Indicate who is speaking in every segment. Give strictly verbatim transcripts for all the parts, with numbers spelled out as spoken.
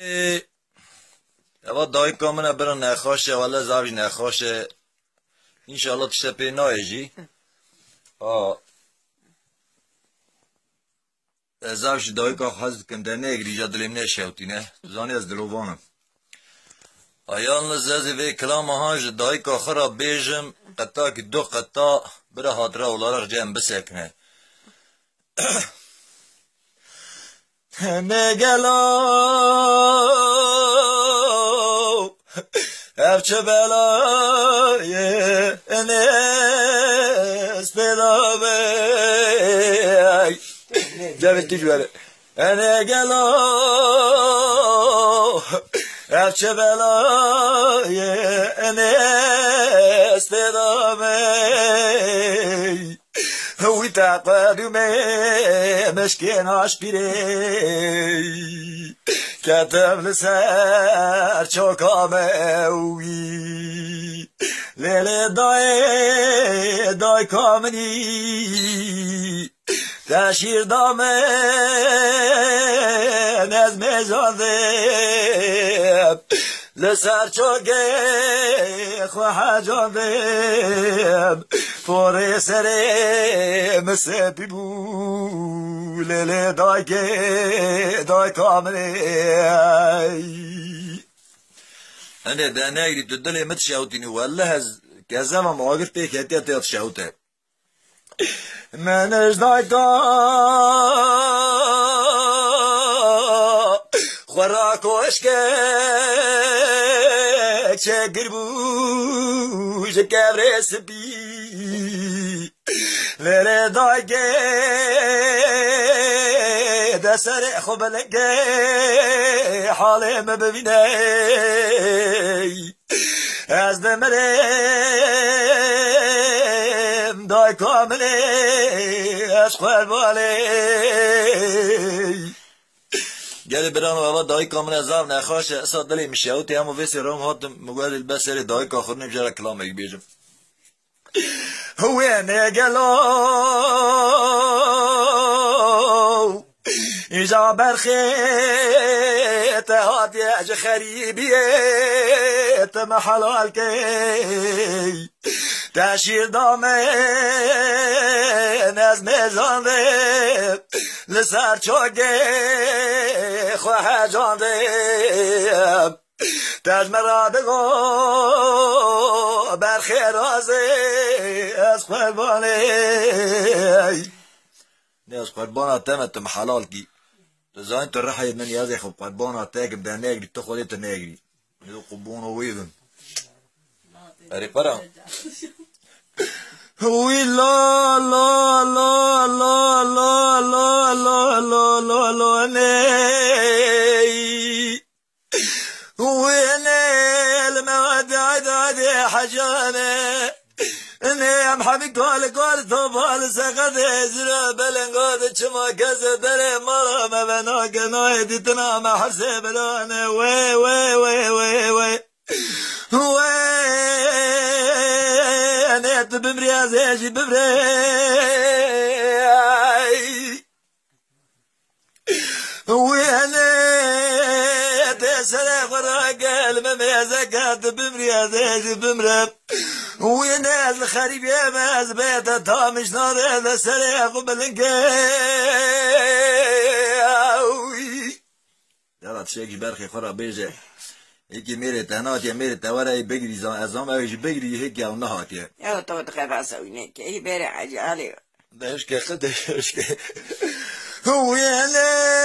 Speaker 1: اوا دای کامنا برن نخواشه ولی زاوی نخواشه انشالله تشته پی نایجی آه زاوش دای که خواست کم در نگری جا دلیم نشوتی نه زانی از دلوانم آیان لزازی وی کلام هاش دای که خرا بیجم قطع که دو قطع بره حاضره ولارق جمع بسکنه نگلو افچه بلای انس پیدا بی جاوید تیج بره نگلو افچه بلای انس پیدا بی وی تقدمه مشکن آشپیری کتب لسر چوکامه وی لیل دای دای کامنی تشیر دامه نزمه جاندم لسر چوکه خواه جاندم فوری سره مسیبی بو لیل دای که دای کامنی انا ده نايري تدلي مت شاوتيني والله هز كذا ما مواقف بيك هتي هتي تشاوته ما نجدايكا خراك وشكك شكر بوش كبرس بي ليلة دايكي ده سرع خبلك حالي ما ببيني از دمرم دای کاملی از خوربالی گلی برام بابا دای کامل از آب نخواشه اصلا دلی میشه او تیامو ویسی روم هاتم مگوید البسری دای کاخور نمیشه را کلام یک بیجم هوی نگلو اینجا برخیت هاتیج خریبیت محلال کی تشیر دامه نزم زانده لسر چوگه خواه جانده تجمرادگو برخیرازه از قربانه نه از قربانه تمتم حلال کی تزاين ترحي من يازي خب قربانا تاك بدا ناجري تاخذ انت ناجري يدو قبونا ويدن اري قرا وي لا لا لا لا لا لا لا لا لا لا ناي وين المواد عاد عاد حجانه نه ام حبی کال کال تو بال سقط ازرا بلنگاد چما کس در مالا مبنا کنای دیتنا محسه بلانه وی وی وی وی وی وی نیت بمری از ایشی بمری وی نیت سر خورا قلب میزکات بمری از ایشی بمری وين الخريب يا ماز بيت طامش نار هذا سريع قبل يلا تشيكي برخي خرا بيجي هيك ميري تهنات يا ميري تورا بجري زان ازام ايش بجري هيك او نهات يا
Speaker 2: يا تو تخاف اسوينك هي بيري حاجه علي
Speaker 1: ده ايش كي خد ايش كي وين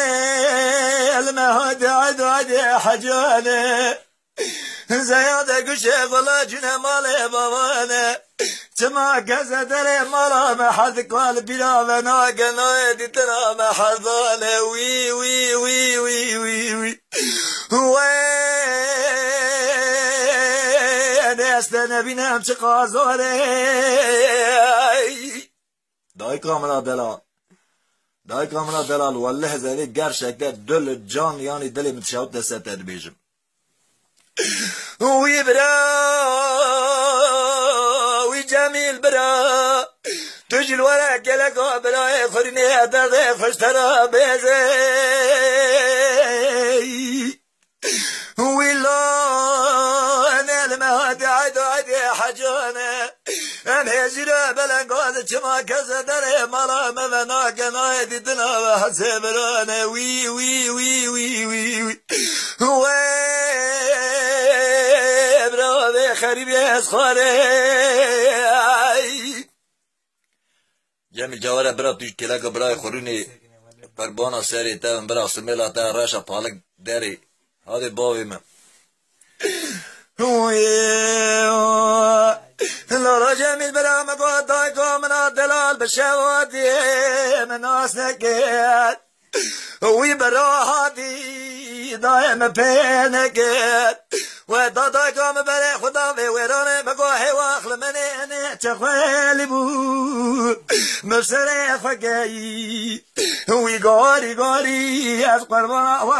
Speaker 1: المهد عد عد حجانه زیاده گوشه غلا جنه مال بابانه چما کسه دره مالا محد کال بیرا و ناگنای دیتنا محضانه وی وی وی وی وی وی وی دست نبینم چه قازاره دای کاملا دلال دای کاملا دلال والله زدی گرشکه دل جان یعنی دلی متشاوت دسته تدبیجم وي برا وي جميل برا تجي الورق لك برا يخرني هذا فاشترى بيزي حجانه ام هجره بلنگاز چما کز در ملام و ناکنای دیدنا و حسبرانه وی وی وی وی وی وی برای خریبی از خاره جمعی جواره برای توش کلک برای خورونی قربانا سری تاون برای سمیلا تا راشا پالک داری هاده باوی من لارا جمیل برای مگو دای کامنا دلال بشوادی من آس نکد وی براحتی دایم پینکد و دادای کام برای خدا به ویرانه مگو حواخل منه نه چخوالی بود مبسر فگی وی گاری گاری از قربان و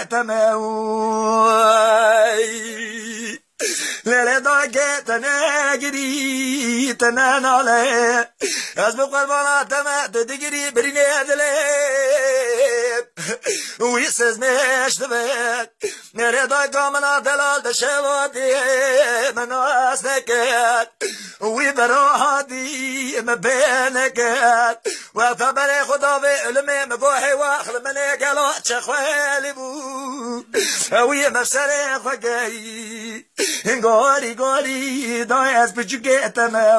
Speaker 1: شویتمه لیله داگه تنه گری تنه ناله از بقربانا تمه ددگیری برینه دلیب وی سزمش دبت نره داگه منا دلال دشوادی مناس نکد وی براحتی مبینکد و فبر خدا به علمه مگوحی واخل منه گلو چخوالی بود وی مفسر خگی گاری گاری دای از بچگتمه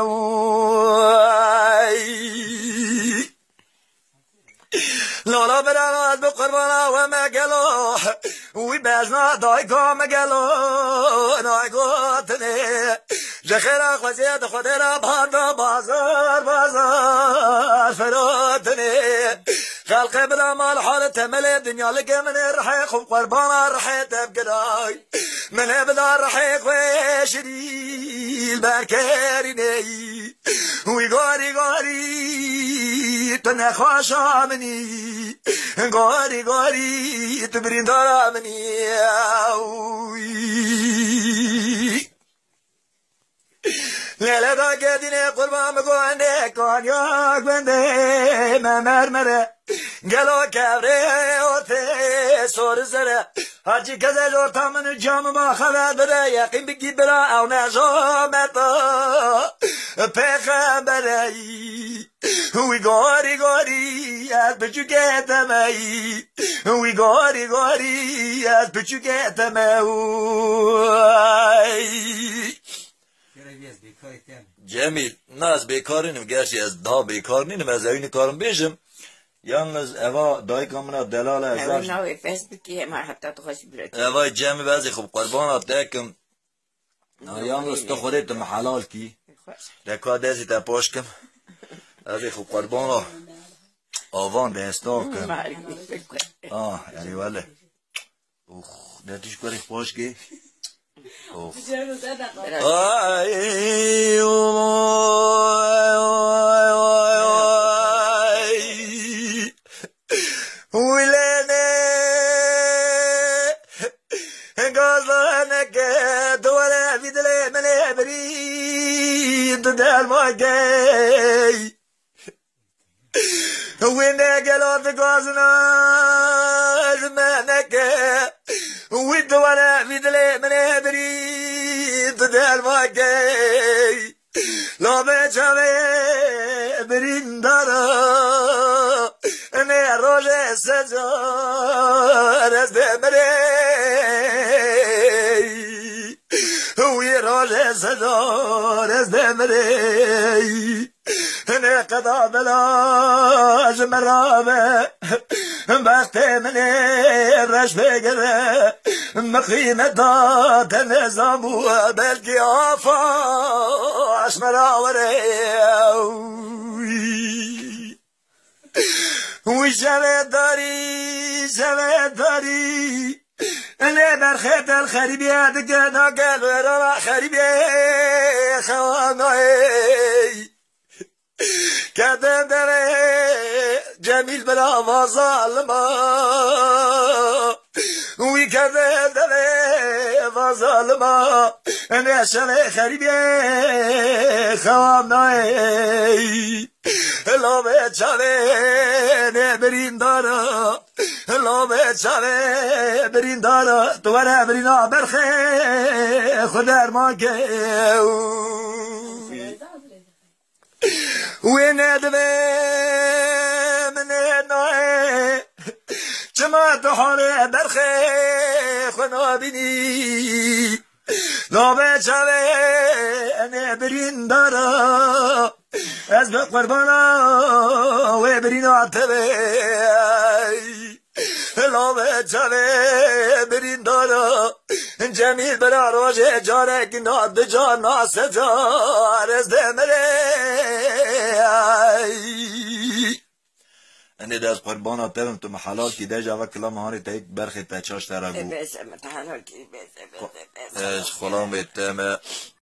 Speaker 1: لالا برامد بقربانا و مگلو وی بجنا دای کا مگلو نای گوتنه جخیرا خوزید خود را باند بازار بازار فراتنه خلق بلا مال حال تمل دنیا لقى من الرحيق وقربانا رحيت بقراي من ابدا الرحيق وشريل بركاريني ويقاري قاري تنخواشا مني قاري قاري تبرين دارا مني لیلا دا گدینه قربان بگوانده کانیاک بنده ممرمره گلو کبره اوته سور زره هرچی کزه جورتا من جام ما خبر بده یقین بگی برا او نجامتا پیغمبره وی گاری گاری از بچوکتمه وی گاری گاری از بچوکتمه جمیل نه از بیکار نیم گرچه از دا بیکار نیم از این کارم بیشم یالنز اوا دای کامنا دلال از
Speaker 2: اوا نوی فیسبوکی ما حتی تو خوش برد
Speaker 1: اوا جمی بعضی خوب قربانات تکم یالنز تو خودت محلال کی دکا دزی تا پاشکم از خوب قربانا آوان به استاک کم آه یعنی ولی اوخ دتیش کاری پاشکی اوف آی ولنه غازلانك دولا بدل من بريد دال ما جاي وين قالوا غازنا زمانك ودولا بدل من بريد دال ما جاي لا بچاوي بريندارا انا روج سجار از دمري وي روج سجار از دمري انا قضا بلاج مرابه بخت من رش بگره مقيمة دات نظام وبلقي عفاش مراوري وشوي داري شوي داري اللي برخيت الخريبي هذاك انا قال ورا خريبي خواناي كذا دري جميل بلا ما ظالما وكذا دري ما ظالما انا شوي خريبي خواناي لا بچاوه برین دارا لا بچاوه برین دارا تو برین برخه خود ارمان که وين ادمي من النوع جماعة حالي برخي خنا بني لا بچوه انا برين دارا از بقربانا و برين عتبه لا بچوه برين دارا جميل برا روجه جارك ناد بجار ناسجار از دمره اني داز قربانا تبم تو محلال کی دجا و کلا مهاری تا یک برخی تا چاش تراگو
Speaker 2: بس متحلل کی بس بس
Speaker 1: اش خلام بیتمه